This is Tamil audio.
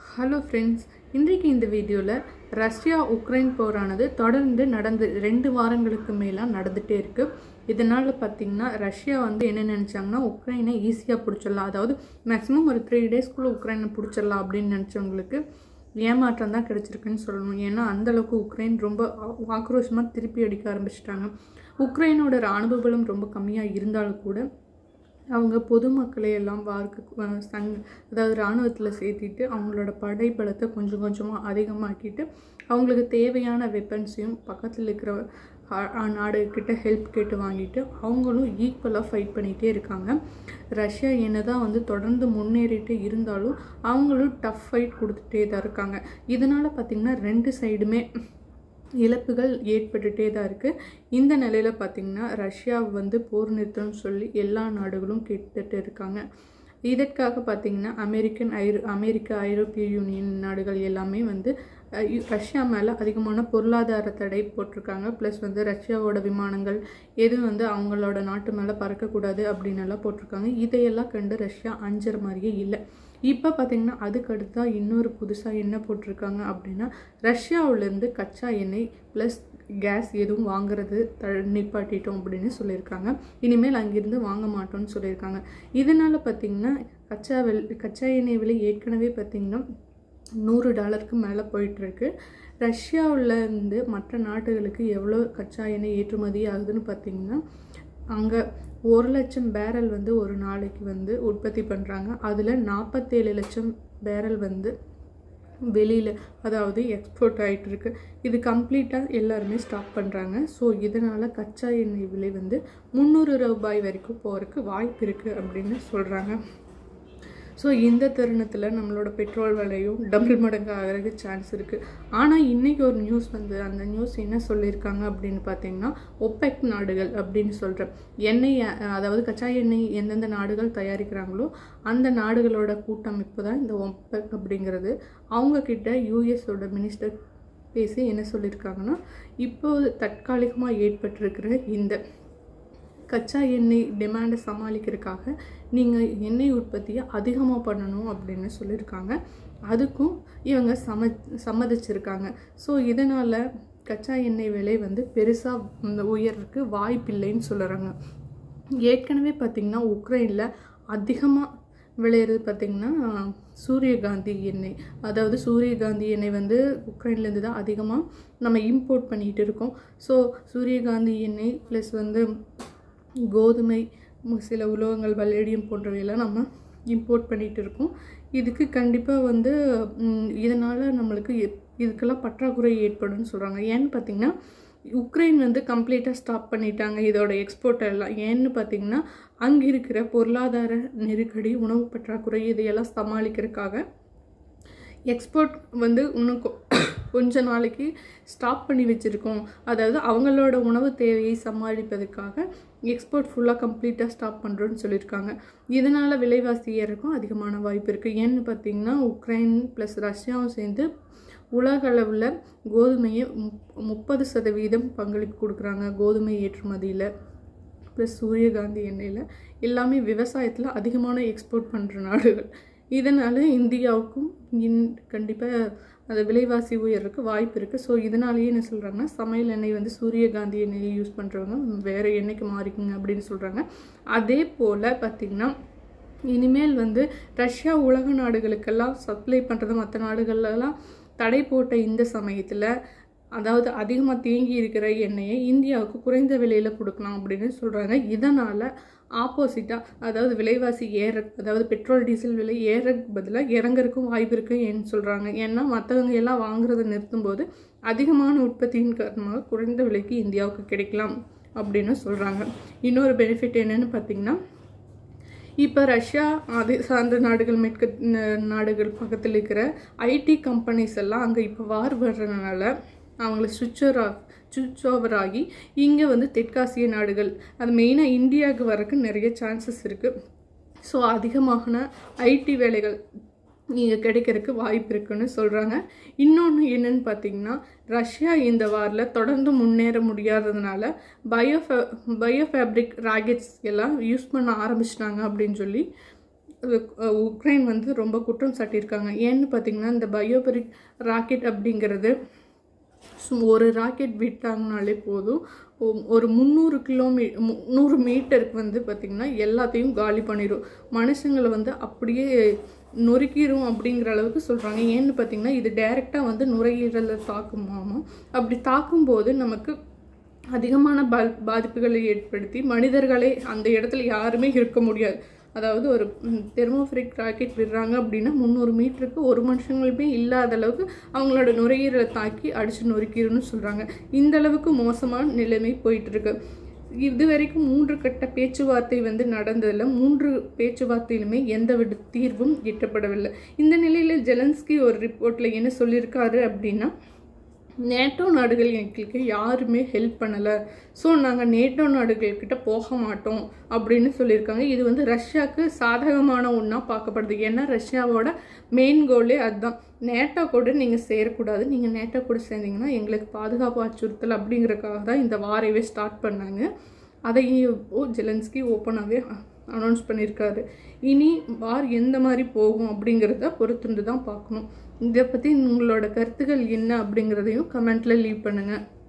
ஹலோ ஃப்ரெண்ட்ஸ், இன்றைக்கு இந்த வீடியோவில் ரஷ்யா உக்ரைன் போரானது தொடர்ந்து நடந்து 2 வாரங்களுக்கு மேலே நடந்துகிட்டே இருக்குது. இதனால் பார்த்திங்கன்னா ரஷ்யா என்ன நினச்சாங்கன்னா உக்ரைனை ஈஸியாக பிடிச்சிடலாம், அதாவது மேக்ஸிமம் ஒரு 3 டேஸ்க்குள்ளே உக்ரைனை பிடிச்சிடலாம் அப்படின்னு நினச்சவங்களுக்கு ஏமாற்றம் தான் கிடச்சிருக்குன்னு சொல்லணும். ஏன்னா அந்தளவுக்கு உக்ரைன் ரொம்ப ஆக்ரோஷமாக திருப்பி அடிக்க ஆரம்பிச்சிட்டாங்க. உக்ரைனோட இராணுவ பலம் ரொம்ப கம்மியாக இருந்தாலும் கூட அவங்க பொதுமக்களை எல்லாம் அதாவது இராணுவத்தில் சேர்த்திட்டு அவங்களோட படைபலத்தை கொஞ்சம் கொஞ்சமாக அதிகமாக்கிட்டு அவங்களுக்கு தேவையான வெப்பன்ஸையும் பக்கத்தில் இருக்கிற நாடுகிட்ட ஹெல்ப் கேட்டு வாங்கிட்டு அவங்களும் ஈக்குவலாக ஃபைட் பண்ணிகிட்டே இருக்காங்க. ரஷ்யா என்னதான் தொடர்ந்து முன்னேறிட்டே இருந்தாலும் அவங்களும் டஃப் ஃபைட் கொடுத்துட்டே தான் இருக்காங்க. இதனால் பார்த்திங்கன்னா 2 சைடுமே இழப்புகள் ஏற்பட்டுகிட்டே தான் இருக்குது. இந்த நிலையில் பார்த்திங்கன்னா ரஷ்யா போர் நிறுத்தம்னு சொல்லி எல்லா நாடுகளும் கேட்டுட்டு இருக்காங்க. இதற்காக பார்த்திங்கன்னா அமெரிக்கா, ஐரோப்பிய யூனியன் நாடுகள் எல்லாமே ரஷ்யா மேலே அதிகமான பொருளாதார தடை போட்டிருக்காங்க. ப்ளஸ் ரஷ்யாவோட விமானங்கள் எதுவும் அவங்களோட நாட்டு மேலே பறக்கக்கூடாது அப்படின்னு எல்லாம் போட்டிருக்காங்க. இதையெல்லாம் கண்டு ரஷ்யா அஞ்சுற மாதிரியே இல்லை. இப்போ பார்த்திங்கன்னா அதுக்கடுத்தா இன்னொரு புதுசாக என்ன போட்டிருக்காங்க அப்படின்னா ரஷ்யாவிலேருந்து கச்சா எண்ணெய் ப்ளஸ் கேஸ் எதுவும் வாங்குறது நிப்பாட்டிட்டோம் அப்படின்னு சொல்லியிருக்காங்க. இனிமேல் அங்கேருந்து வாங்க மாட்டோம்னு சொல்லியிருக்காங்க. இதனால் பார்த்திங்கன்னா கச்சா எண்ணெய் விலை ஏற்கனவே பார்த்திங்கன்னா $100 மேலே போயிட்டுருக்கு. ரஷ்யாவிலேருந்து மற்ற நாடுகளுக்கு எவ்வளோ கச்சா எண்ணெய் ஏற்றுமதி ஆகுதுன்னு பார்த்திங்கன்னா அங்கே 1,00,000 பேரல் ஒரு நாளைக்கு உற்பத்தி பண்ணுறாங்க. அதில் 47 லட்சம் பேரல் வெளியில் அதாவது எக்ஸ்போர்ட் ஆகிட்டு இருக்கு. இது கம்ப்ளீட்டாக எல்லாருமே ஸ்டாப் பண்ணுறாங்க. ஸோ இதனால் கச்சா எண்ணெய் விலை $300 வரைக்கும் போகிறதுக்கு வாய்ப்பு இருக்குது அப்படின்னு சொல்கிறாங்க. ஸோ இந்த தருணத்தில் நம்மளோட பெட்ரோல் விலையும் டபுள் மடங்கு ஆகிறதுக்கு சான்ஸ் இருக்குது. ஆனால் இன்றைக்கி ஒரு நியூஸ் அந்த நியூஸ் என்ன சொல்லியிருக்காங்க அப்படின்னு பார்த்தீங்கன்னா ஒப்பெக் நாடுகள் அப்படின்னு சொல்கிற எண்ணெய், அதாவது கச்சா எண்ணெய் எந்தெந்த நாடுகள் தயாரிக்கிறாங்களோ அந்த நாடுகளோட கூட்டமைப்பு தான் இந்த ஒப்பெக் அப்படிங்கிறது. அவங்கக்கிட்ட யூஎஸோட மினிஸ்டர் பேசி என்ன சொல்லியிருக்காங்கன்னா இப்போது தற்காலிகமாக ஏற்பட்டிருக்கிற இந்த கச்சா எண்ணெய் டிமாண்டை சமாளிக்கிறதுக்காக நீங்கள் எண்ணெய் உற்பத்தியை அதிகமாக பண்ணணும் அப்படின்னு சொல்லியிருக்காங்க. அதுக்கும் இவங்க சம்மதிச்சிருக்காங்க. ஸோ இதனால் கச்சா எண்ணெய் விலை பெருசாக உயர்றதுக்கு வாய்ப்பில்லைன்னு சொல்கிறாங்க. ஏற்கனவே பார்த்திங்கன்னா உக்ரைனில் அதிகமாக விளையிறது பார்த்திங்கன்னா சூரியகாந்தி எண்ணெய். அதாவது சூரியகாந்தி எண்ணெய் உக்ரைன்லேருந்து தான் அதிகமாக நம்ம இம்போர்ட் பண்ணிகிட்டு இருக்கோம். ஸோ சூரியகாந்தி எண்ணெய் ப்ளஸ் கோதுமை, சில உலோகங்கள், பல்லேடியம் போன்றவையெல்லாம் நம்ம இம்போர்ட் பண்ணிகிட்டு இருக்கோம். இதுக்கு கண்டிப்பாக இதனால் நம்மளுக்கு இதுக்கெல்லாம் பற்றாக்குறை ஏற்படும்னு சொல்கிறாங்க. ஏன்னு பார்த்திங்கன்னா உக்ரைன் கம்ப்ளீட்டாக ஸ்டாப் பண்ணிட்டாங்க இதோட எக்ஸ்போர்ட் எல்லாம். ஏன்னு பார்த்திங்கன்னா அங்கே இருக்கிற பொருளாதார நெருக்கடி, உணவு பற்றாக்குறை இதையெல்லாம் சமாளிக்கிறதுக்காக எக்ஸ்போர்ட் இன்னும் கொஞ்ச நாளைக்கு ஸ்டாப் பண்ணி வச்சுருக்கோம். அதாவது அவங்களோட உணவு தேவையை சமாளிப்பதற்காக எக்ஸ்போர்ட் ஃபுல்லாக கம்ப்ளீட்டாக ஸ்டாப் பண்ணுறோன்னு சொல்லியிருக்காங்க. இதனால் விலைவாசி ஏறக்கும் அதிகமான வாய்ப்பு இருக்குது. ஏன்னு பார்த்திங்கன்னா உக்ரைன் ப்ளஸ் ரஷ்யாவும் சேர்ந்து உலக அளவில் கோதுமையை 30% பங்களிப்பு கொடுக்குறாங்க. கோதுமை ஏற்றுமதியில் ப்ளஸ் சூரியகாந்தி எண்ணெயில் எல்லாமே விவசாயத்தில் அதிகமான எக்ஸ்போர்ட் பண்ணுற நாடுகள். இதனால் இந்தியாவுக்கும் கண்டிப்பாக அது விலைவாசி உயர்றதுக்கு வாய்ப்பு இருக்குது. ஸோ இதனாலேயே என்ன சொல்கிறாங்கன்னா சமையல் எண்ணெய் சூரியகாந்தி எண்ணெயை யூஸ் பண்ணுறவங்க வேறு எண்ணெய்க்கு மாறிக்குங்க அப்படின்னு சொல்கிறாங்க. அதே போல் பார்த்திங்கன்னா இனிமேல் ரஷ்யா உலக நாடுகளுக்கெல்லாம் சப்ளை பண்ணுறது மற்ற நாடுகள்லாம் தடை போட்ட இந்த சமயத்தில் அதாவது அதிகமாக தேங்கி இருக்கிற எண்ணெயை இந்தியாவுக்கு குறைந்த விலையில் கொடுக்கலாம் அப்படின்னு சொல்கிறாங்க. இதனால் ஆப்போசிட்டாக அதாவது விலைவாசி அதாவது பெட்ரோல் டீசல் விலை ஏறக்கு பதிலாக இறங்குறதுக்கும் வாய்ப்பு இருக்குன்னு சொல்கிறாங்க. ஏன்னா மற்றவங்க எல்லாம் வாங்குறதை நிறுத்தும்போது அதிகமான உற்பத்தியின் காரணமாக குறைந்த விலைக்கு இந்தியாவுக்கு கிடைக்கலாம் அப்படின்னு சொல்கிறாங்க. இன்னொரு பெனிஃபிட் என்னென்னு பார்த்திங்கன்னா இப்போ ரஷ்யா அது சார்ந்த நாடுகள், மேற்கு நாடுகள் பக்கத்தில் இருக்கிற ஐடி கம்பெனிஸ் எல்லாம் அங்கே இப்போ வார் வர்றதுனால அவங்கள சுவிட்ச் ஓவர் ஆகி இங்கே தெற்காசிய நாடுகள், அது மெயினாக இந்தியாவுக்கு வரக்கு நிறைய சான்சஸ் இருக்குது. ஸோ அதிகமான ஐடி வேலைகள் இங்கே கிடைக்கிறதுக்கு வாய்ப்பு இருக்குன்னு சொல்கிறாங்க. இன்னொன்று என்னென்னு பார்த்திங்கன்னா ரஷ்யா இந்த வாரில் தொடர்ந்து முன்னேற முடியாததுனால பயோஃபேப்ரிக் ராக்கெட்ஸ் எல்லாம் யூஸ் பண்ண ஆரம்பிச்சிட்டாங்க அப்படின்னு சொல்லி உக்ரைன் வந்து ரொம்ப குற்றம் சாட்டியிருக்காங்க. ஏன்னு பார்த்தீங்கன்னா இந்த பயோபரிக் ராக்கெட் அப்படிங்கிறது ஒரு ராக்கெட் விட்டாங்கனாலே போதும், ஒரு 300 மீட்டருக்கு வந்து பார்த்திங்கன்னா எல்லாத்தையும் காலி பண்ணிடும், மனுஷங்களை வந்து அப்படியே நொறுக்கிடும் அப்படிங்கிற அளவுக்கு சொல்கிறாங்க. ஏன்னு பார்த்திங்கன்னா இது டைரெக்டாக வந்து நுரையீரலில் தாக்குமாமா. அப்படி தாக்கும்போது நமக்கு அதிகமான பாதிப்புகளை ஏற்படுத்தி மனிதர்களே அந்த இடத்துல யாருமே இருக்க முடியாது. அதாவது ஒரு தெர்மோஃபிரிக் ராக்கெட் விடுறாங்க அப்படின்னா 300 மீட்டருக்கு ஒரு மனுஷங்களுமே இல்லாத அளவுக்கு அவங்களோட நுரையீரலை தாக்கி அடித்து நொறுக்கிடும்னு சொல்கிறாங்க. இந்த அளவுக்கு மோசமான நிலைமை போயிட்டுருக்கு. இது வரைக்கும் 3 கட்ட பேச்சுவார்த்தை வந்து நடந்ததில் 3 பேச்சுவார்த்தையிலுமே எந்தவித தீர்வும் எட்டப்படவில்லை. இந்த நிலையில் ஜெலன்ஸ்கி ஒரு ரிப்போர்ட்டில் என்ன சொல்லியிருக்காரு அப்படின்னா, நேட்டோ நாடுகள் எங்களுக்கு யாருமே ஹெல்ப் பண்ணலை, ஸோ நாங்கள் நேட்டோ நாடுகள்கிட்ட போக மாட்டோம் அப்படின்னு சொல்லியிருக்காங்க. இது வந்து ரஷ்யாவுக்கு சாதகமான ஒன்றா பார்க்கப்படுது. ஏன்னா ரஷ்யாவோட மெயின் கோலே அதுதான், நேட்டோ கூட நீங்கள் சேரக்கூடாது, நீங்கள் நேட்டோ கூட சேர்ந்தீங்கன்னா எங்களுக்கு பாதுகாப்பு அச்சுறுத்தல் அப்படிங்கிறதுக்காக தான் இந்த வாரையே ஸ்டார்ட் பண்ணாங்க. அதையும் ஜெலன்ஸ்கி ஓப்பனாகவே அனௌன்ஸ் பண்ணியிருக்காரு. இனி வார் எந்த மாதிரி போகும் அப்படிங்கிறத பொறுத்துண்டு தான் பார்க்கணும். இதை பற்றி உங்களோட கருத்துக்கள் என்ன அப்படிங்கிறதையும் கமெண்ட்டில் லீவ் பண்ணுங்கள்.